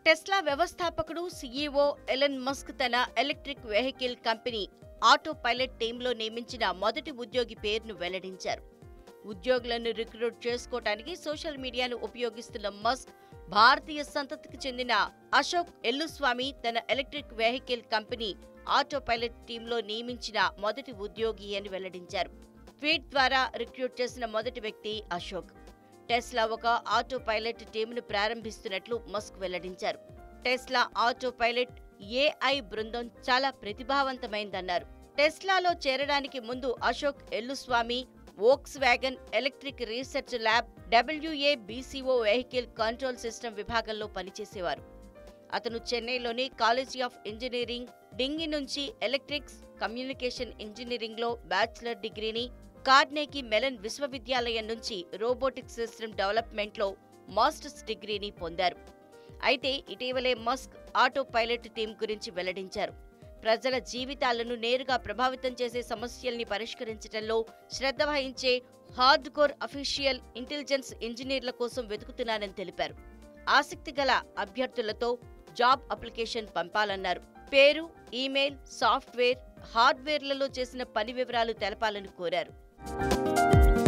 Tesla వ్యవస్థాపకుడు CEO Elon Musk తన electric vehicle company auto pilot టీంలో నియమించిన మొదటి ఉద్యోగి పేరును వెల్లడించారు. ఉద్యోగులను రిక్రూట్ చేసుకోవడానికి సోషల్ మీడియాను ఉపయోగిస్తున్న మస్క్ భారతీయ సంతతికి చెందిన అశోక్ ఎల్లుస్వామి తన electric vehicle company auto pilot టీంలో నియమించిన మొదటి ఉద్యోగి అని వెల్లడించారు. ట్వీట్ ద్వారా రిక్రూట్ చేసిన మొదటి వ్యక్తి అశోక్. టెస్లా ఒక ఆటో పైలట్ టీంను ప్రారంభిస్తున్నట్లు మస్క్ వెల్లడించారు. టెస్లా ఆటో పైలట్ ఏఐ బృందం చాలా ప్రతిభావంతమైందన్నారు. టెస్లాలో చేరడానికి ముందు Ashok Elluswamy Volkswagen electric research lab WABCO vehicle control system విభాగంలో పనిచేసేవారు. అతను చెన్నైలోని కాలేజీ ఆఫ్ ఇంజనీరింగ్ డింగి నుంచి ఎలక్ట్రిక్స్ కమ్యూనికేషన్ ఇంజనీరింగ్లో బ్యాచిలర్ డిగ్రీని, కార్నెగీ మెలన్ విశ్వవిద్యాలయం నుంచి రోబోటిక్స్ సిస్టమ్ డెవలప్మెంట్లో మాస్టర్స్ డిగ్రీని పొందారు. అయితే ఇటీవలే మస్క్ ఆటో పైలట్ టీం గురించి వెల్లడించారు. ప్రజల జీవితాలను నేరుగా ప్రభావితం చేసే సమస్యల్ని పరిష్కరించడంలో శ్రద్ధ వహించే హార్డ్ కోర్ అఫీషియల్ ఇంటెలిజెన్స్ ఇంజనీర్ల కోసం వెతుకుతున్నానని తెలిపారు. ఆసక్తి గల అభ్యర్థులతో జాబ్ అప్లికేషన్ పంపాలన్నారు. పేరు, ఈమెయిల్, సాఫ్ట్వేర్, హార్డ్వేర్లలో చేసిన పని వివరాలు తెలపాలని కోరారు.